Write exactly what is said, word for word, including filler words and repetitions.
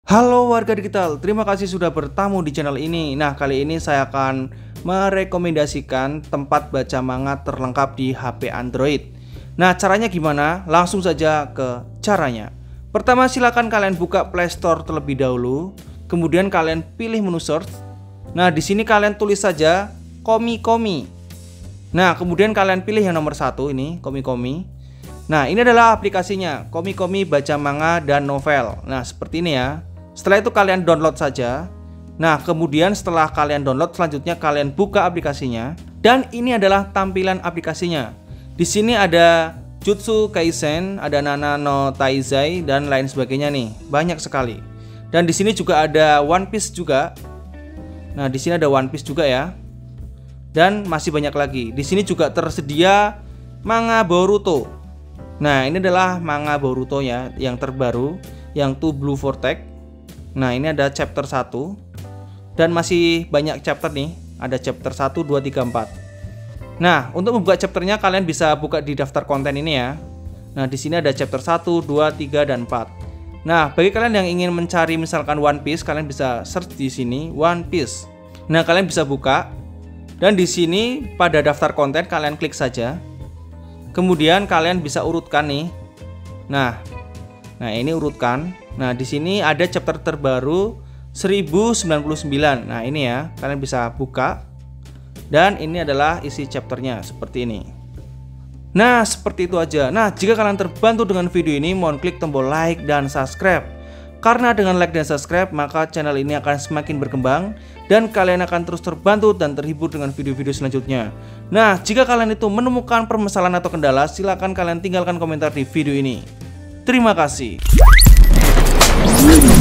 Halo warga digital, terima kasih sudah bertamu di channel ini. Nah, kali ini saya akan merekomendasikan tempat baca manga terlengkap di H P Android. Nah, caranya gimana? Langsung saja ke caranya. Pertama, silakan kalian buka Play Store terlebih dahulu. Kemudian kalian pilih menu search. Nah, di sini kalian tulis saja Komikomi. Nah, kemudian kalian pilih yang nomor satu ini, Komikomi. Nah, ini adalah aplikasinya, Komikomi baca manga dan novel. Nah, seperti ini ya. Setelah itu kalian download saja. Nah, kemudian setelah kalian download, selanjutnya kalian buka aplikasinya. Dan ini adalah tampilan aplikasinya. Di sini ada Jutsu Kaisen, ada Nana no Taizai, dan lain sebagainya nih. Banyak sekali. Dan di sini juga ada One Piece juga. Nah, di sini ada One Piece juga ya. Dan masih banyak lagi. Di sini juga tersedia manga Boruto. Nah, ini adalah manga Boruto ya, yang terbaru, yang To Blue Vortex. Nah, ini ada chapter satu. Dan masih banyak chapter nih. Ada chapter satu, dua, tiga, empat. Nah, untuk membuka chapternya kalian bisa buka di daftar konten ini ya. Nah, di sini ada chapter satu, dua, tiga, dan empat. Nah, bagi kalian yang ingin mencari misalkan One Piece, kalian bisa search di sini One Piece. Nah, kalian bisa buka. Dan di sini pada daftar konten kalian klik saja. Kemudian kalian bisa urutkan nih. Nah, nah ini urutkan. Nah, di sini ada chapter terbaru seribu sembilan puluh sembilan. Nah, ini ya, kalian bisa buka. Dan ini adalah isi chapternya seperti ini. Nah, seperti itu aja. Nah, jika kalian terbantu dengan video ini, mohon klik tombol like dan subscribe. Karena dengan like dan subscribe, maka channel ini akan semakin berkembang dan kalian akan terus terbantu dan terhibur dengan video-video selanjutnya. Nah, jika kalian itu menemukan permasalahan atau kendala, silakan kalian tinggalkan komentar di video ini. Terima kasih.